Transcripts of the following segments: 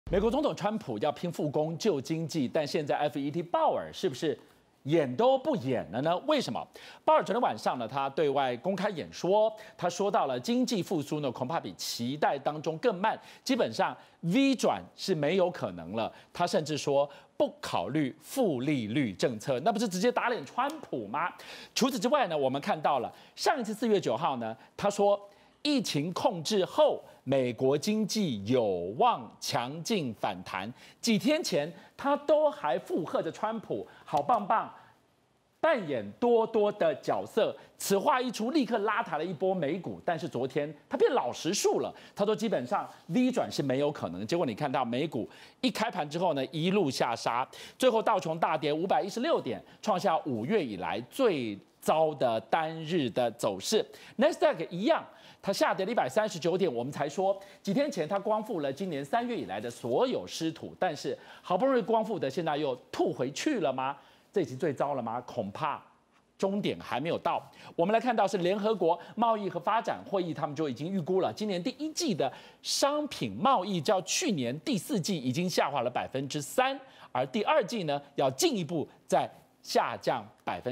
美国总统川普要拼复工救经济，但现在 FED 鲍尔是不是演都不演了呢？为什么？鲍尔昨天晚上呢，他对外公开演说，他说到了经济复苏呢，恐怕比期待当中更慢，基本上 V 转是没有可能了。他甚至说不考虑负利率政策，那不是直接打脸川普吗？除此之外呢，我们看到了上一次4月9号呢，他说疫情控制后，美国经济有望强劲反弹。几天前，他都还附和着川普，好棒棒，扮演多多的角色。此话一出，立刻拉抬了一波美股。但是昨天他变老实数了，他说基本上 V 转是没有可能。结果你看到美股一开盘之后呢，一路下杀，最后道琼大跌516点，创下5月以来最糟的单日的走势。Nasdaq 一样。它下跌了139点，我们才说几天前它光复了今年3月以来的所有失土，但是好不容易光复的，现在又吐回去了吗？这已经最糟了吗？恐怕终点还没有到。我们来看到是联合国贸易和发展会议，他们就已经预估了今年第1季的商品贸易较去年第4季已经下滑了3%，而第2季呢要进一步再下降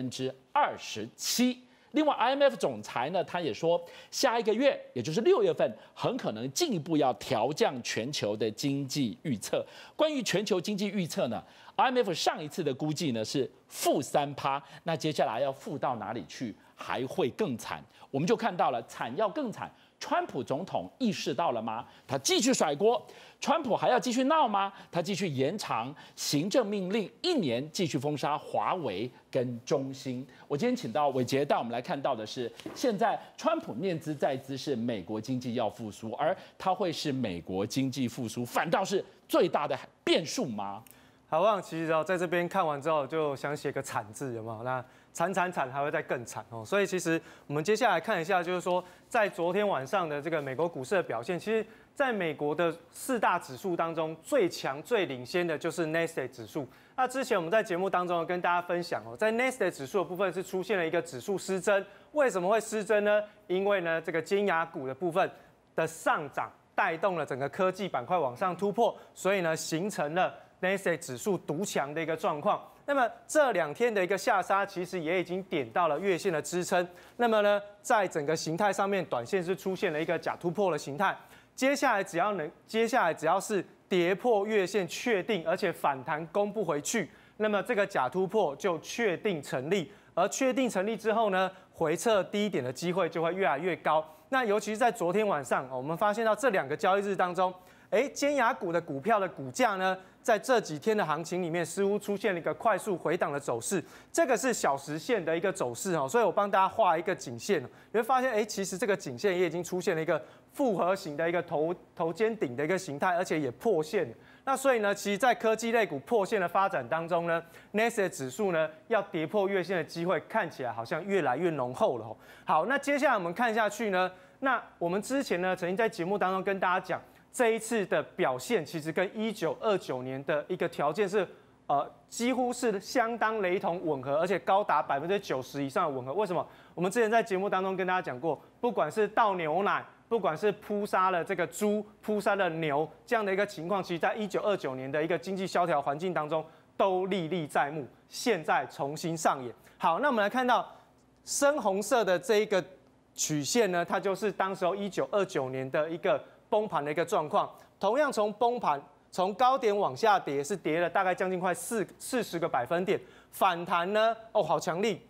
27%。另外 ，IMF 总裁呢，他也说，下一个月，也就是6月份，很可能进一步要调降全球的经济预测。关于全球经济预测呢 ，IMF 上一次的估计呢是-3%，那接下来要负到哪里去，还会更惨。我们就看到了，惨要更惨。川普总统意识到了吗？他继续甩锅，川普还要继续闹吗？他继续延长行政命令1年，继续封杀华为跟中兴。我今天请到伟杰带我们来看到的是，现在川普念兹在兹是美国经济要复苏，而他会是美国经济复苏反倒是最大的变数吗？ 好望，其实在这边看完之后，就想写个惨字，有没有？那惨还会再更惨哦。所以其实我们接下来看一下，就是说在昨天晚上的这个美国股市的表现，其实在美国的4大指数当中，最强最领先的就是 Nasdaq 指数。那之前我们在节目当中跟大家分享哦，在 Nasdaq 指数的部分是出现了一个指数失真。为什么会失真呢？因为呢这个尖牙股的部分的上涨带动了整个科技板块往上突破，所以呢形成了Nasdaq 指数独强的一个状况。那么这2天的一个下杀，其实也已经点到了月线的支撑。那么呢，在整个形态上面，短线是出现了一个假突破的形态。接下来只要是跌破月线确定，而且反弹攻不回去，那么这个假突破就确定成立。而确定成立之后呢，回撤低点的机会就会越来越高。那尤其是在昨天晚上，我们发现到这2个交易日当中，尖牙股的股票的股价呢，在这几天的行情里面，似乎出现了一个快速回档的走势。这个是小时线的一个走势哦，所以我帮大家画一个颈线，你会发现，其实这个颈线也已经出现了一个复合型的一个头肩顶的一个形态，而且也破线了。那所以呢，其实，在科技类股破线的发展当中呢 ，Nasdaq 指数呢要跌破月线的机会看起来好像越来越浓厚了。好，那接下来我们看下去呢，那我们之前呢曾经在节目当中跟大家讲。这一次的表现其实跟1929年的一个条件是，几乎是相当雷同吻合，而且高达90%以上的吻合。为什么？我们之前在节目当中跟大家讲过，不管是倒牛奶，不管是扑杀了这个猪、扑杀了牛这样的一个情况，其实在1929年的一个经济萧条环境当中都历历在目，现在重新上演。好，那我们来看到深红色的这一个曲线呢，它就是当时候1929年的一个崩盘的一个状况，同样从崩盘从高点往下跌，是跌了大概将近快40个百分点，反弹呢，好强力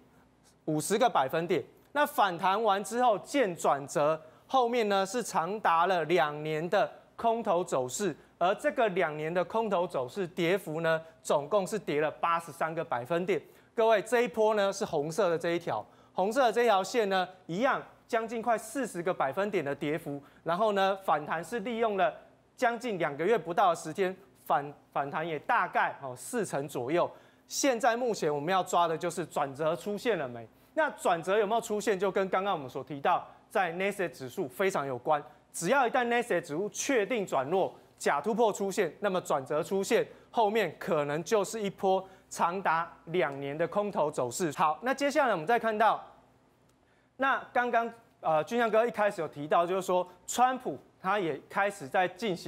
，50个百分点。那反弹完之后见转折，后面呢是长达了2年的空头走势，而这个2年的空头走势跌幅呢，总共是跌了83个百分点。各位，这一波呢是红色的这一条，红色的这条线呢一样。将近快40个百分点的跌幅，然后呢，反弹是利用了将近2个月不到的时间，反弹也大概40%左右。现在目前我们要抓的就是转折出现了没？那转折有没有出现，就跟刚刚我们所提到在 Nasdaq 指数非常有关。只要一旦 Nasdaq 指数确定转弱，假突破出现，那么转折出现，后面可能就是一波长达2年的空头走势。好，那接下来我们再看到。那刚刚俊相哥一开始有提到，就是说川普他也开始在进行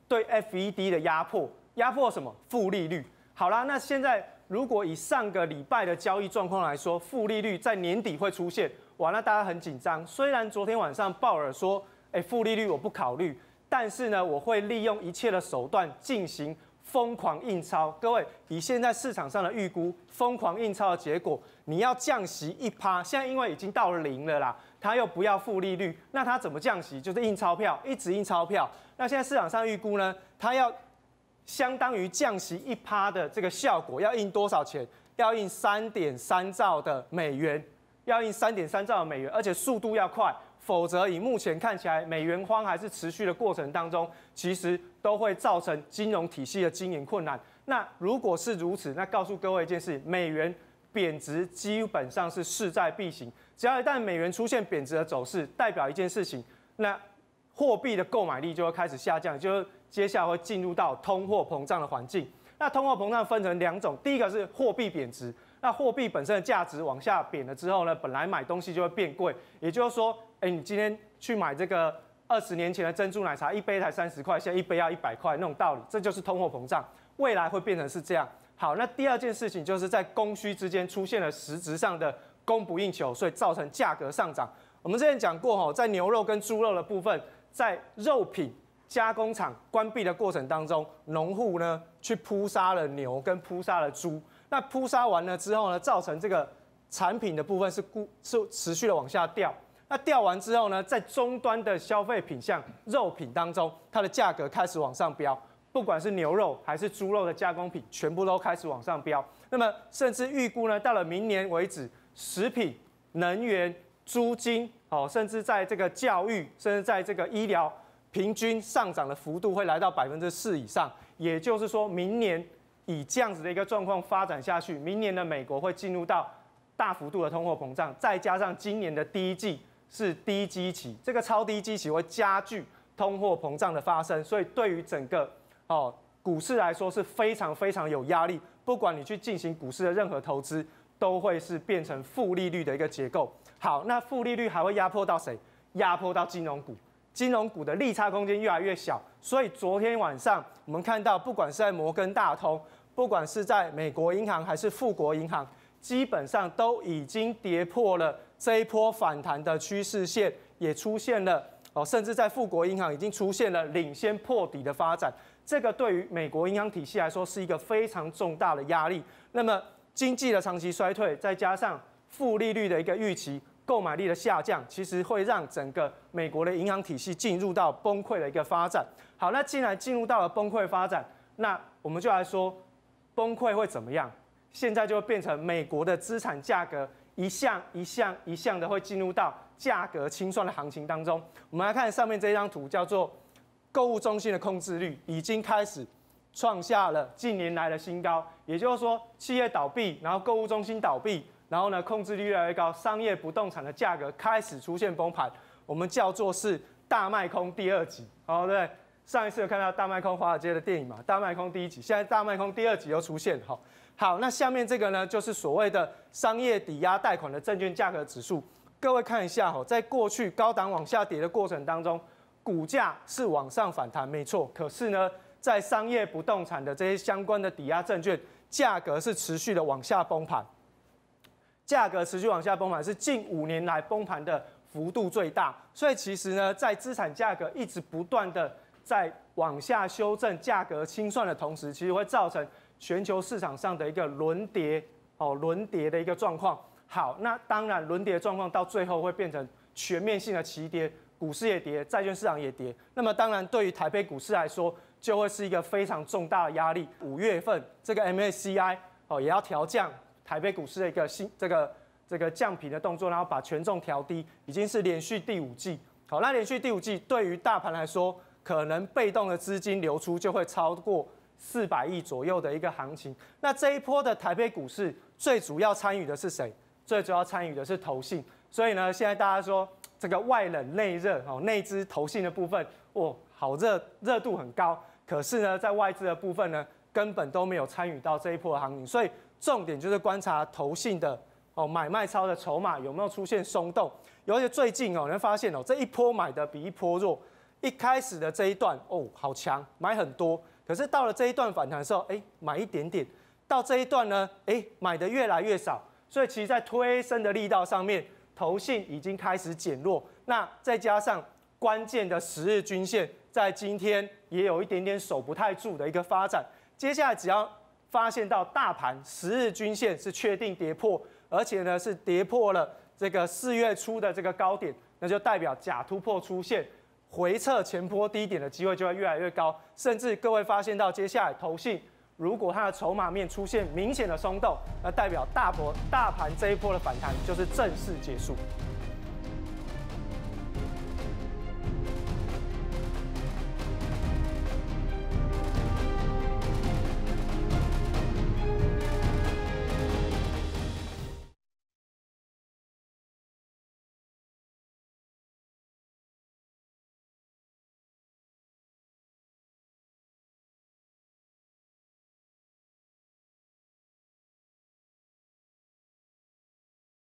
对 FED 的压迫，压迫什么？负利率。好啦，那现在如果以上个礼拜的交易状况来说，负利率在年底会出现，哇，那大家很紧张。虽然昨天晚上鲍尔说，负利率我不考虑，但是呢，我会利用一切的手段进行疯狂印钞。各位，以现在市场上的预估，疯狂印钞的结果，你要降息1%，现在因为已经到了0了啦，他又不要负利率，那他怎么降息？就是印钞票，一直印钞票。那现在市场上预估呢，他要相当于降息1%的这个效果，要印多少钱？要印3.3兆的美元，要印3.3兆的美元，而且速度要快。否则，以目前看起来，美元荒还是持续的过程当中，其实都会造成金融体系的经营困难。那如果是如此，那告诉各位一件事：美元贬值基本上是势在必行。只要一旦美元出现贬值的走势，代表一件事情，那货币的购买力就会开始下降，就是接下来会进入到通货膨胀的环境。那通货膨胀分成2种，第一个是货币贬值。那货币本身的价值往下贬了之后呢，本来买东西就会变贵，也就是说，你今天去买这个20年前的珍珠奶茶，一杯才30块，现在一杯要100块，那种道理，这就是通货膨胀，未来会变成是这样。好，那第二件事情就是在供需之间出现了实质上的供不应求，所以造成价格上涨。我们之前讲过，在牛肉跟猪肉的部分，在肉品加工厂关闭的过程当中，农户呢去扑杀了牛跟扑杀了猪。那扑杀完了之后呢，造成这个产品的部分是持续的往下掉。那掉完之后呢，在终端的消费品像肉品当中，它的价格开始往上飙，不管是牛肉还是猪肉的加工品，全部都开始往上飙。那么甚至预估呢，到了明年为止，食品、能源、租金，甚至在这个教育，甚至在这个医疗，平均上涨的幅度会来到4%以上。也就是说明年以这样子的一个状况发展下去，明年的美国会进入到大幅度的通货膨胀，再加上今年的第一季是低基期，这个超低基期会加剧通货膨胀的发生，所以对于整个股市来说是非常非常有压力。不管你去进行股市的任何投资，都会是变成负利率的一个结构。好，那负利率还会压迫到谁？压迫到金融股。金融股的利差空间越来越小，所以昨天晚上我们看到，不管是在摩根大通，不管是在美国银行还是富国银行，基本上都已经跌破了这一波反弹的趋势线，也出现了甚至在富国银行已经出现了领先破底的发展。这个对于美国银行体系来说是一个非常重大的压力。那么经济的长期衰退，再加上负利率的一个预期，购买力的下降，其实会让整个美国的银行体系进入到崩溃的一个发展。好，那既然进入到了崩溃发展，那我们就来说崩溃会怎么样？现在就会变成美国的资产价格一项的会进入到价格清算的行情当中。我们来看上面这张图，叫做购物中心的空置率已经开始创下了近年来的新高，也就是说企业倒闭，然后购物中心倒闭。然后呢，控制率越来越高，商业不动产的价格开始出现崩盘，我们叫做是大卖空第2集，对。上一次有看到大卖空华尔街的电影嘛？大卖空第1集，现在大卖空第2集又出现，好，那下面这个呢，就是所谓的商业抵押贷款的证券价格指数。各位看一下，在过去高档往下跌的过程当中，股价是往上反弹，没错。可是呢，在商业不动产的这些相关的抵押证券，价格是持续的往下崩盘。价格持续往下崩盘，是近5年来崩盘的幅度最大。所以其实呢，在资产价格一直不断的在往下修正、价格清算的同时，其实会造成全球市场上的一个轮跌的一个状况。好，那当然轮跌的状况到最后会变成全面性的齐跌，股市也跌，债券市场也跌。那么当然对于台北股市来说，就会是一个非常重大的压力。5月份这个 MSCI 也要调降台北股市的一个这个降频的动作，然后把权重调低，已经是连续第5季。好，那连续第5季对于大盘来说，可能被动的资金流出就会超过400亿左右的一个行情。那这一波的台北股市最主要参与的是谁？最主要参与的是投信。所以呢，现在大家说这个外冷内热，内资投信的部分，好热度很高。可是呢，在外资的部分呢，根本都没有参与到这一波的行情。所以重点就是观察投信的买卖超的筹码有没有出现松动。而且最近你会发现这一波买的比一波弱， 一开始的这一段好强，买很多，可是到了这一段反弹的时候，买一点点，到这一段呢，买的越来越少，所以其实在推升的力道上面，投信已经开始减弱。那再加上关键的10日均线在今天也有一点点守不太住的一个发展，接下来只要发现到大盘10日均线是确定跌破，而且呢是跌破了这个4月初的这个高点，那就代表假突破出现，回撤前波低点的机会就会越来越高，甚至各位发现到接下来投信如果它的筹码面出现明显的松动，那代表大盘这一波的反弹就是正式结束。